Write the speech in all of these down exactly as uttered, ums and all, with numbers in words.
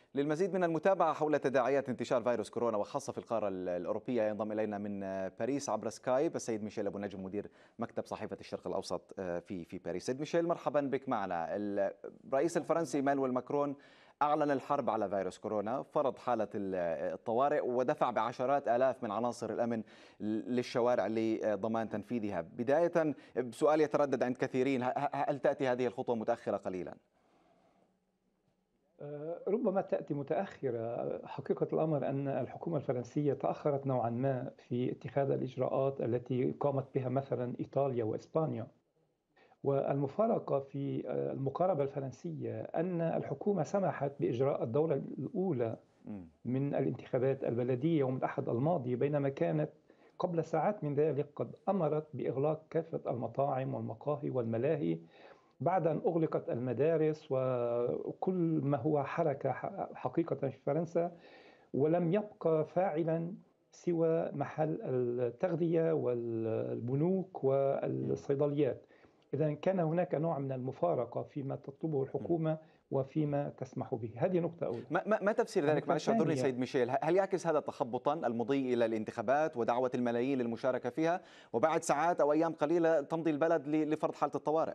للمزيد من المتابعة حول تداعيات انتشار فيروس كورونا وخاصة في القارة الأوروبية ينضم إلينا من باريس عبر سكايب السيد ميشيل أبو نجم مدير مكتب صحيفة الشرق الأوسط في في باريس. سيد ميشيل مرحبا بك معنا. الرئيس الفرنسي ايمانويل ماكرون أعلن الحرب على فيروس كورونا، فرض حالة الطوارئ ودفع بعشرات آلاف من عناصر الأمن للشوارع لضمان تنفيذها. بداية سؤال يتردد عند كثيرين، هل تأتي هذه الخطوة متأخرة قليلا؟ ربما تأتي متأخرة. حقيقة الأمر أن الحكومة الفرنسية تأخرت نوعا ما في اتخاذ الإجراءات التي قامت بها مثلا إيطاليا وإسبانيا. والمفارقة في المقاربة الفرنسية أن الحكومة سمحت بإجراء الدورة الأولى من الانتخابات البلدية يوم الأحد الماضي، بينما كانت قبل ساعات من ذلك قد أمرت بإغلاق كافة المطاعم والمقاهي والملاهي بعد أن أغلقت المدارس وكل ما هو حركة حقيقة في فرنسا، ولم يبقى فاعلا سوى محل التغذية والبنوك والصيدليات. إذا كان هناك نوع من المفارقة فيما تطلبه الحكومة وفيما تسمح به. هذه نقطة أولى. ما, ما تفسير ذلك؟ معلش اعذرني سيد ميشيل، هل يعكس هذا تخبطا المضي إلى الانتخابات ودعوة الملايين للمشاركة فيها وبعد ساعات أو أيام قليلة تمضي البلد لفرض حالة الطوارئ؟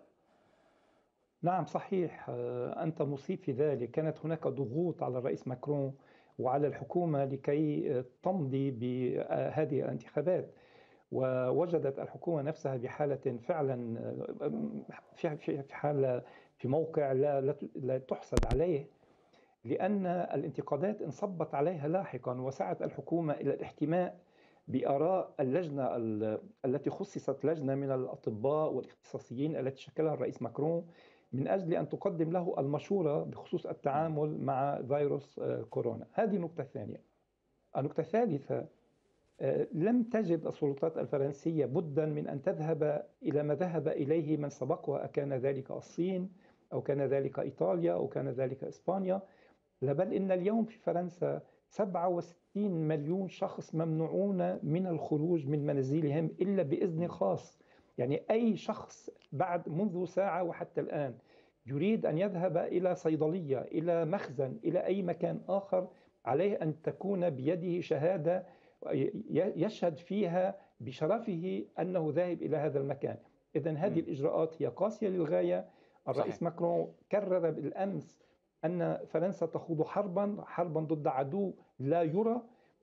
نعم صحيح، أنت مصيب في ذلك. كانت هناك ضغوط على الرئيس ماكرون وعلى الحكومة لكي تمضي بهذه الانتخابات، ووجدت الحكومة نفسها بحالة فعلا في في حالة في موقع لا لا تحسد عليه، لأن الانتقادات انصبت عليها لاحقا وسعت الحكومة إلى الاحتماء بآراء اللجنة التي خصصت لجنة من الأطباء والاختصاصيين التي شكلها الرئيس ماكرون من أجل أن تقدم له المشورة بخصوص التعامل مع فيروس كورونا. هذه نقطة ثانية. النقطة الثالثة، لم تجد السلطات الفرنسية بدا من أن تذهب إلى ما ذهب إليه من سبقها، أكان ذلك الصين أو كان ذلك إيطاليا أو كان ذلك إسبانيا، بل إن اليوم في فرنسا سبعة وستين مليون شخص ممنوعون من الخروج من منازلهم إلا بإذن خاص. يعني أي شخص بعد منذ ساعة وحتى الآن يريد أن يذهب إلى صيدلية، إلى مخزن، إلى أي مكان آخر، عليه أن تكون بيده شهادة يشهد فيها بشرفه أنه ذاهب إلى هذا المكان. إذن هذه الإجراءات هي قاسية للغاية. الرئيس ماكرون كرر بالأمس أن فرنسا تخوض حربا حربا ضد عدو لا يرى،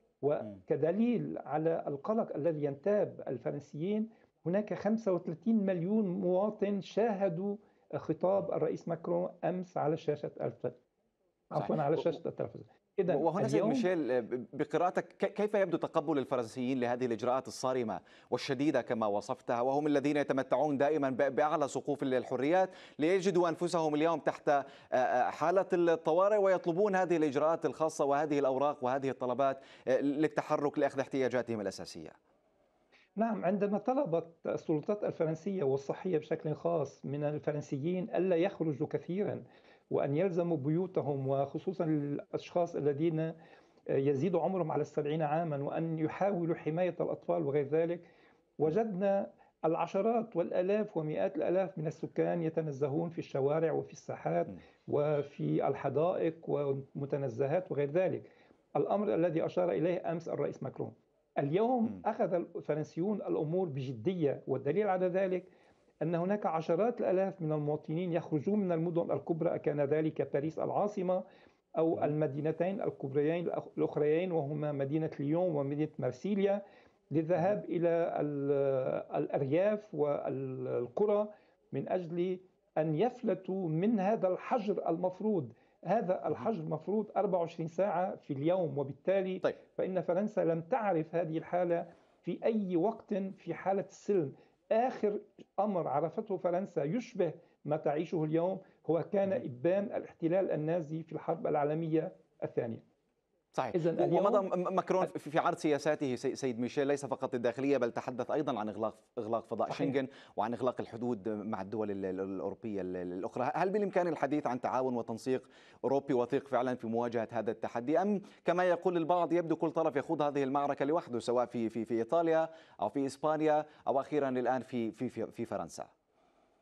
وكدليل على القلق الذي ينتاب الفرنسيين هناك خمسة وثلاثين مليون مواطن شاهدوا خطاب الرئيس ماكرون أمس على شاشة التلفزيون، عفوا على شاشة التلفزيون. وهنا سيد ميشيل بقراءتك كيف يبدو تقبل الفرنسيين لهذه الإجراءات الصارمة والشديدة كما وصفتها، وهم الذين يتمتعون دائما بأعلى سقوف الحريات، ليجدوا أنفسهم اليوم تحت حالة الطوارئ ويطلبون هذه الإجراءات الخاصة وهذه الأوراق وهذه الطلبات للتحرك لأخذ احتياجاتهم الأساسية؟ نعم، عندما طلبت السلطات الفرنسية والصحية بشكل خاص من الفرنسيين ألا يخرجوا كثيرا وأن يلزموا بيوتهم، وخصوصا الأشخاص الذين يزيد عمرهم على السبعين عاما، وأن يحاولوا حماية الأطفال وغير ذلك، وجدنا العشرات والآلاف ومئات الآلاف من السكان يتنزهون في الشوارع وفي الساحات وفي الحدائق ومتنزهات وغير ذلك، الأمر الذي أشار إليه أمس الرئيس ماكرون. اليوم أخذ الفرنسيون الأمور بجدية، والدليل على ذلك أن هناك عشرات الآلاف من المواطنين يخرجون من المدن الكبرى، كان ذلك باريس العاصمة أو المدينتين الكبريين الأخريين وهما مدينة ليون ومدينة مارسيليا، للذهاب إلى الأرياف والقرى من أجل أن يفلتوا من هذا الحجر المفروض. هذا الحجر مفروض أربعة وعشرين ساعة في اليوم، وبالتالي طيب. فإن فرنسا لم تعرف هذه الحالة في أي وقت في حالة السلم. آخر أمر عرفته فرنسا يشبه ما تعيشه اليوم هو كان إبان الاحتلال النازي في الحرب العالمية الثانية. صحيح. ومضى ماكرون في عرض سياساته سيد ميشيل ليس فقط الداخلية، بل تحدث أيضا عن إغلاق إغلاق فضاء صحيح. شنغن وعن إغلاق الحدود مع الدول الأوروبية الأخرى. هل بالإمكان الحديث عن تعاون وتنسيق أوروبي وثيق فعلا في مواجهة هذا التحدي، أم كما يقول البعض يبدو كل طرف يخوض هذه المعركة لوحده، سواء في في في إيطاليا أو في إسبانيا أو أخيرا الآن في في في فرنسا؟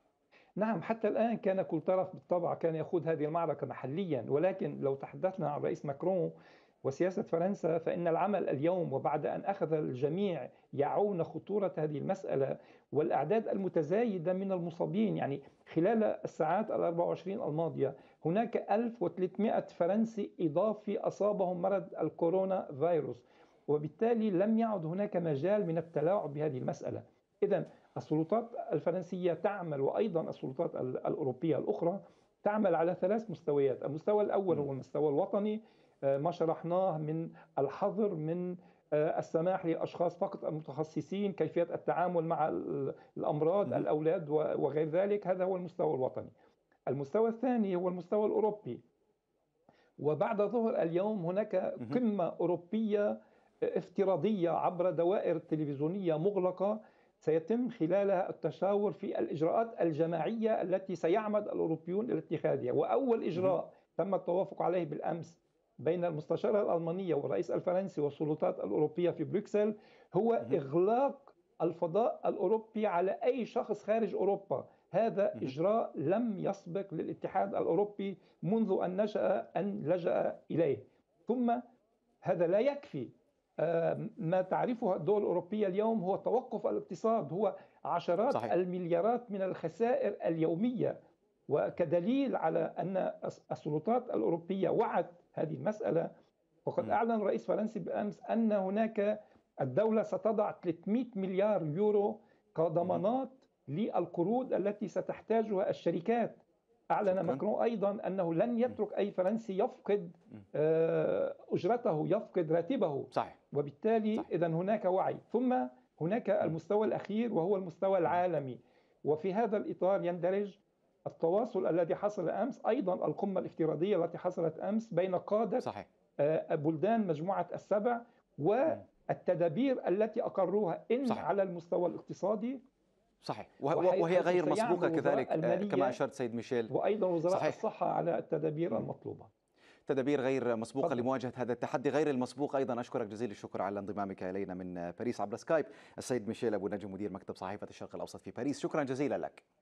نعم، حتى الآن كان كل طرف بالطبع كان يخوض هذه المعركة محليا، ولكن لو تحدثنا عن الرئيس ماكرون وسياسة فرنسا، فإن العمل اليوم وبعد أن أخذ الجميع يعون خطورة هذه المسألة والأعداد المتزايدة من المصابين، يعني خلال الساعات الأربع وعشرين الماضية هناك ألف وثلاثمائة فرنسي إضافي أصابهم مرض الكورونا فيروس، وبالتالي لم يعد هناك مجال من التلاعب بهذه المسألة. إذن السلطات الفرنسية تعمل، وأيضا السلطات الأوروبية الأخرى تعمل على ثلاث مستويات. المستوى الأول هو المستوى الوطني، ما شرحناه من الحظر من السماح للأشخاص فقط المتخصصين كيفية التعامل مع الأمراض، الأولاد وغير ذلك، هذا هو المستوى الوطني. المستوى الثاني هو المستوى الأوروبي، وبعد ظهر اليوم هناك قمة أوروبية افتراضية عبر دوائر تلفزيونية مغلقة سيتم خلالها التشاور في الإجراءات الجماعية التي سيعمد الأوروبيون إلى اتخاذها. وأول إجراء تم التوافق عليه بالأمس بين المستشارة الألمانية والرئيس الفرنسي والسلطات الأوروبية في بروكسل هو إغلاق الفضاء الأوروبي على أي شخص خارج أوروبا. هذا إجراء لم يسبق للاتحاد الأوروبي منذ أن نشأ أن لجأ إليه. ثم هذا لا يكفي، ما تعرفه الدول الأوروبية اليوم هو توقف الاقتصاد، هو عشرات صحيح. المليارات من الخسائر اليومية. وكدليل على أن السلطات الأوروبية وعت هذه المسألة، وقد أعلن الرئيس الفرنسي بالأمس أن هناك الدولة ستضع ثلاثمائة مليار يورو كضمانات للقروض التي ستحتاجها الشركات. أعلن ماكرون أيضا أنه لن يترك أي فرنسي يفقد أجرته، يفقد راتبه. صحيح. وبالتالي إذا هناك وعي. ثم هناك المستوى الأخير وهو المستوى العالمي، وفي هذا الإطار يندرج التواصل الذي حصل أمس، أيضا القمة الافتراضية التي حصلت أمس بين قادة صحيح. بلدان مجموعة السبع، والتدابير التي أقروها إن صحيح. على المستوى الاقتصادي صحيح، وهي غير مسبوقة كذلك كما أشرت سيد ميشيل، وأيضا وزراء صحيح. الصحة على التدابير المطلوبة. تدابير غير مسبوقة فضل. لمواجهة هذا التحدي غير المسبوق. أيضا أشكرك جزيل الشكر على انضمامك إلينا من باريس عبر سكايب السيد ميشيل أبو نجم مدير مكتب صحيفة الشرق الأوسط في باريس. شكرا جزيلا لك.